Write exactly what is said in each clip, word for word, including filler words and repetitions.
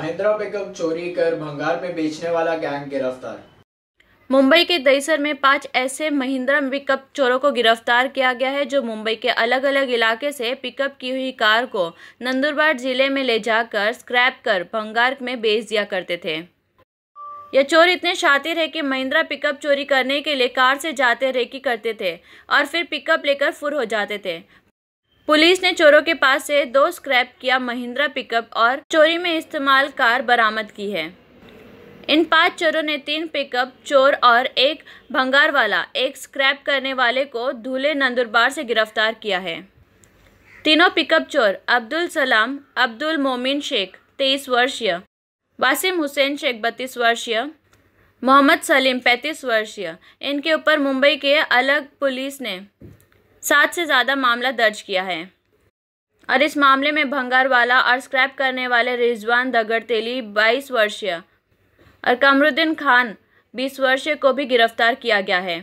Mahindra pickup चोरी कर भंगार में बेचने वाला गैंग गिरफ्तार। मुंबई के दहिसर में पांच ऐसे महिंद्रा पिकअप चोरों को गिरफ्तार किया गया है जो मुंबई के अलग अलग इलाके से पिकअप की हुई कार को नंदुरबार जिले में ले जाकर स्क्रैप कर भंगार में बेच दिया करते थे। यह चोर इतने शातिर है कि महिंद्रा पिकअप चोरी करने के लिए कार से जाते रेकी करते थे और फिर पिकअप लेकर फुर हो जाते थे। पुलिस ने चोरों के पास से दो स्क्रैप किया महिंद्रा पिकअप और चोरी में इस्तेमाल कार बरामद की है। इन पांच चोरों ने तीन पिकअप चोर और एक भंगार वाला एक स्क्रैप करने वाले को धुले नंदुरबार से गिरफ्तार किया है। तीनों पिकअप चोर अब्दुल सलाम अब्दुल मोमिन शेख तेईस वर्षीय, वासिम हुसैन शेख बत्तीस वर्षीय, मोहम्मद सलीम पैंतीस वर्षीय। इनके ऊपर मुंबई के अलग पुलिस ने सात से ज़्यादा मामला दर्ज किया है और इस मामले में भंगार वाला और स्क्रैप करने वाले रिजवान दगड़ तेली बाईस वर्षीय और कमरुद्दीन खान बीस वर्षीय को भी गिरफ्तार किया गया है।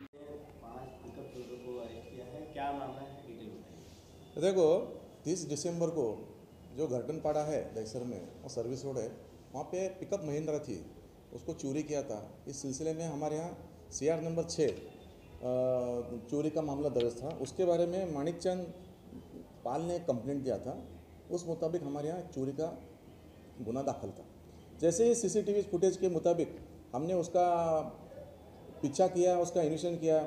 देखो, तीस दिसंबर को जो घटन पड़ा है दहिसर में, वो सर्विस रोड है, वहाँ पे पिकअप महिंद्रा थी, उसको चोरी किया था। इस सिलसिले में हमारे यहाँ सी आर नंबर छः चोरी का मामला दर्ज था। उसके बारे में मानिक चंद पाल ने कंप्लेंट दिया था। उस मुताबिक हमारे यहाँ चोरी का गुना दाखिल था। जैसे ही सीसीटीवी फुटेज के मुताबिक हमने उसका पीछा किया, उसका इन्वेस्टिगेशन किया,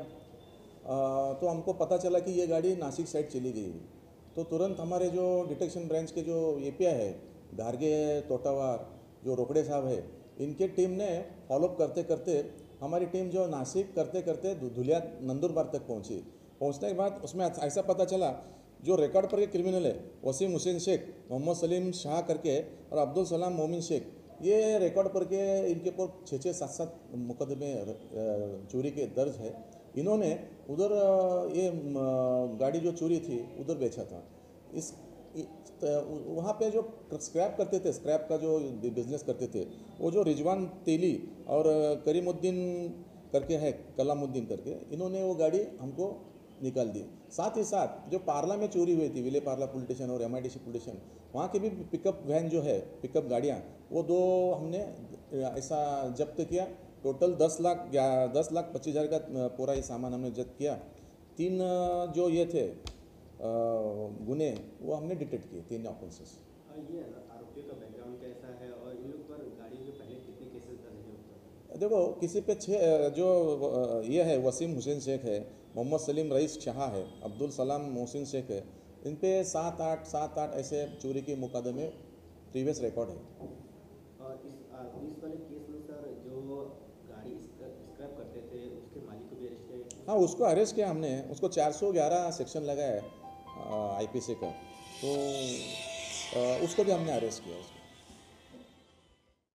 तो हमको पता चला कि ये गाड़ी नासिक साइड चली गई। तो तुरंत हमारे जो डिटेक्शन ब्रांच के जो एपीआई है, गार्गे तोटावार, जो रोकड़े साहब है, इनके टीम ने फॉलोअप करते करते हमारी टीम जो नासिक करते करते धुलिया नंदुरबार तक पहुंची। पहुंचने के बाद उसमें ऐसा पता चला जो रिकॉर्ड पर के क्रिमिनल है वसीम हुसैन शेख, मोहम्मद सलीम शाह करके और अब्दुल सलाम मोमिन शेख, ये रिकॉर्ड पर के इनके ऊपर छः छः सात सात मुकदमे चोरी के दर्ज है। इन्होंने उधर ये गाड़ी जो चोरी थी उधर बेचा था। इस वहाँ पे जो स्क्रैप करते थे, स्क्रैप का जो बिजनेस करते थे, वो जो रिजवान तेली और करीमुद्दीन करके है, कलामुद्दीन करके, इन्होंने वो गाड़ी हमको निकाल दी। साथ ही साथ जो पार्ला में चोरी हुई थी, विले पार्ला पुलिस स्टेशन और M I D C police station, वहाँ के भी पिकअप वैन जो है, पिकअप गाड़ियाँ, वो दो हमने ऐसा जब्त किया। टोटल दस लाख या दस लाख पच्चीस हज़ार का पूरा ये सामान हमने जब्त किया। तीन जो ये थे गुने वो हमने डिटेक्ट किए, तीन ऑफेंसेस। ये आरोपियों का बैकग्राउंड कैसा है और इन लोग पर गाड़ी के पहले कितने केसेस दर्ज हैं? देखो, किसी पे छः जो ये है वसीम हुसैन शेख है, मोहम्मद सलीम रईस शाह है, अब्दुल सलाम मोहसिन शेख है, इन पे सात आठ सात आठ ऐसे चोरी के मुकदमे प्रीवियस रिकॉर्ड है। और इस इस वाले केस में सर जो गाड़ी स्क्रैप करते थे उसके मालिक को भी अरेस्ट किया? हाँ, उसको अरेस्ट किया हमने। उसको चार सौ ग्यारह सेक्शन लगा है आईपीसी का, तो उसको भी हमने अरेस्ट किया।